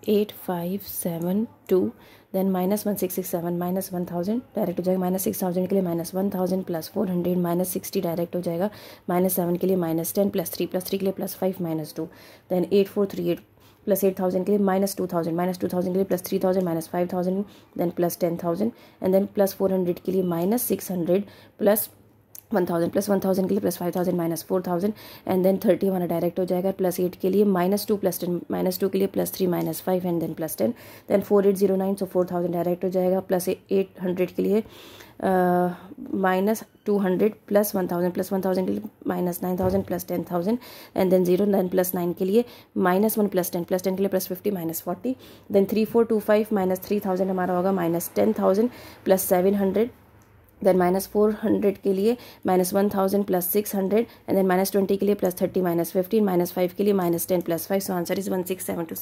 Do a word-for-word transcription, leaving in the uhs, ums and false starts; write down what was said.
eight five seven two, then minus one six six seven, minus one thousand direct हो जाएगा, minus six thousand के लिए minus one thousand plus four hundred minus sixty direct हो जाएगा, minus seven के लिए minus ten plus three plus three के लिए plus five minus two, then eight four three eight plus eight thousand के लिए minus two thousand minus two thousand के लिए plus three thousand minus five thousand, then plus ten thousand and then plus four hundred के लिए minus six hundred plus one thousand plus one thousand के लिए plus five thousand minus four thousand and then thirty हमारा direct हो जाएगा, plus eight के लिए minus two plus ten minus two के लिए plus three minus five and then plus ten, then four eight zero nine so four thousand direct हो जाएगा, plus eight hundred के लिए minus two hundred plus one thousand plus one thousand के लिए minus nine thousand plus ten thousand and then zero then plus nine के लिए minus one plus ten plus ten के लिए plus fifty minus forty, then three four two five minus three thousand हमारा होगा minus ten thousand plus seven hundred, then minus four hundred के लिए minus one thousand plus six hundred and then minus twenty के लिए plus thirty minus fifteen minus five के लिए minus ten plus five, so answer is one six seven to